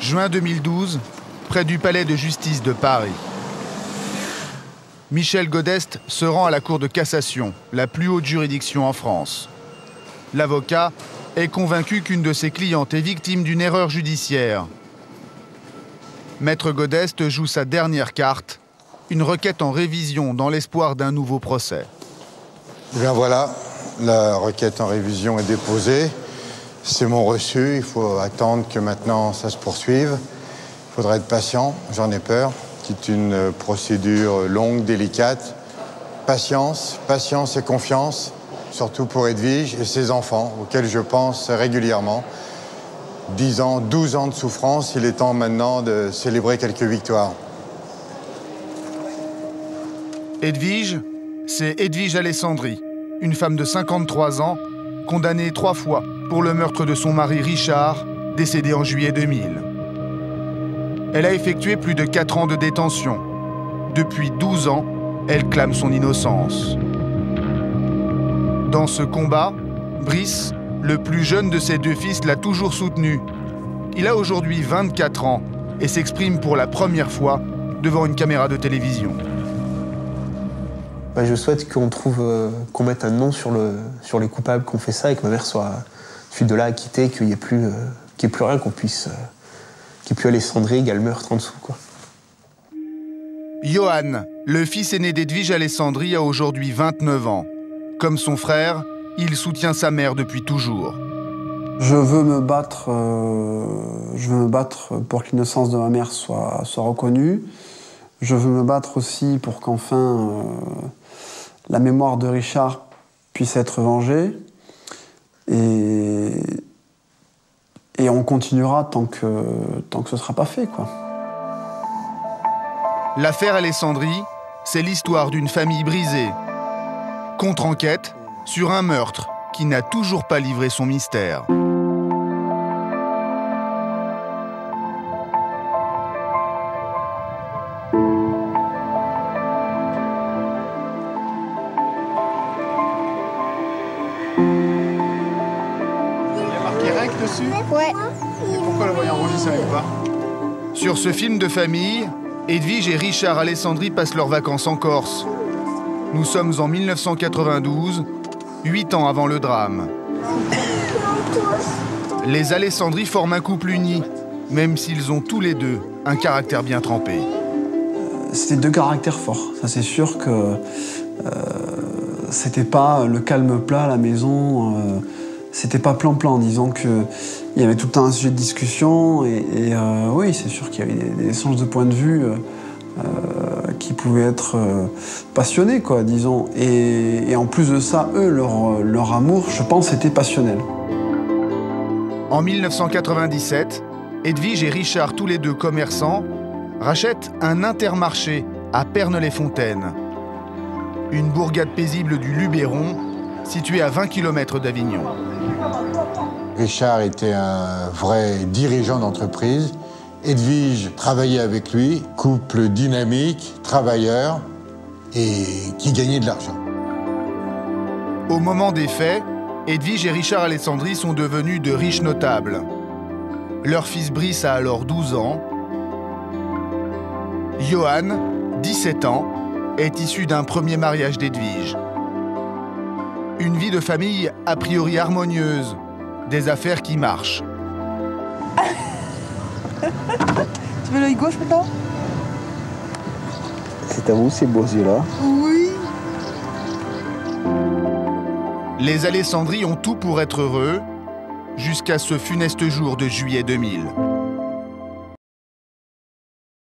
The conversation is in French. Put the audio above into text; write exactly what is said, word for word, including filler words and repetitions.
juin deux mille douze, près du palais de justice de Paris. Michel Godest se rend à la Cour de cassation, la plus haute juridiction en France. L'avocat est convaincu qu'une de ses clientes est victime d'une erreur judiciaire. Maître Godest joue sa dernière carte, une requête en révision dans l'espoir d'un nouveau procès. Eh bien voilà, la requête en révision est déposée. C'est mon reçu, il faut attendre que maintenant ça se poursuive. Il faudra être patient, j'en ai peur. C'est une procédure longue, délicate. Patience, patience et confiance, surtout pour Edwige et ses enfants, auxquels je pense régulièrement. dix ans, douze ans de souffrance, il est temps maintenant de célébrer quelques victoires. Edwige, c'est Edwige Alessandri, une femme de cinquante-trois ans, condamnée trois fois pour le meurtre de son mari Richard, décédé en juillet deux mille. Elle a effectué plus de quatre ans de détention. Depuis douze ans, elle clame son innocence. Dans ce combat, Brice, le plus jeune de ses deux fils, l'a toujours soutenu. Il a aujourd'hui vingt-quatre ans et s'exprime pour la première fois devant une caméra de télévision. Je souhaite qu'on trouve, euh, qu'on mette un nom sur, le, sur les coupables qu'on fait ça et que ma mère soit suite de là acquittée, qu'il n'y ait plus, euh, qu'il n'y ait plus rien, qu'on puisse, euh, qu'il n'y ait plus Alessandri égale meurtre en dessous, quoi. Johan, le fils aîné d'Edwige Alessandri, a aujourd'hui vingt-neuf ans. Comme son frère, il soutient sa mère depuis toujours. Je veux me battre, euh, je veux me battre pour que l'innocence de ma mère soit, soit reconnue. Je veux me battre aussi pour qu'enfin euh, la mémoire de Richard puisse être vengée. Et, et on continuera tant que, tant que ce ne sera pas fait, quoi. L'affaire Alessandri, c'est l'histoire d'une famille brisée. Contre-enquête sur un meurtre qui n'a toujours pas livré son mystère. Dessus ? Ouais. Et pourquoi le voyant rouge, il ne savait pas ? Sur ce film de famille, Edwige et Richard Alessandri passent leurs vacances en Corse. Nous sommes en mille neuf cent quatre-vingt-douze, huit ans avant le drame. Les Alessandri forment un couple uni, même s'ils ont tous les deux un caractère bien trempé. C'était deux caractères forts. Ça, c'est sûr que euh, c'était pas le calme plat à la maison. Euh, C'était pas plan-plan, disons qu'il y avait tout le temps un sujet de discussion et, et euh, oui, c'est sûr qu'il y avait des, des échanges de points de vue euh, euh, qui pouvaient être euh, passionnés, quoi, disons. Et, et en plus de ça, eux, leur, leur amour, je pense, était passionnel. En mille neuf cent quatre-vingt-dix-sept, Edwige et Richard, tous les deux commerçants, rachètent un Intermarché à Pernes-les-Fontaines, une bourgade paisible du Luberon, située à vingt kilomètres d'Avignon. Richard était un vrai dirigeant d'entreprise. Edwige travaillait avec lui, couple dynamique, travailleur et qui gagnait de l'argent. Au moment des faits, Edwige et Richard Alessandri sont devenus de riches notables. Leur fils Brice a alors douze ans. Johan, dix-sept ans, est issu d'un premier mariage d'Edwige. Une vie de famille a priori harmonieuse, des affaires qui marchent. Tu veux l'œil gauche maintenant? C'est à vous ces beaux yeux-là. Oui. Les Alessandri ont tout pour être heureux, jusqu'à ce funeste jour de juillet deux mille.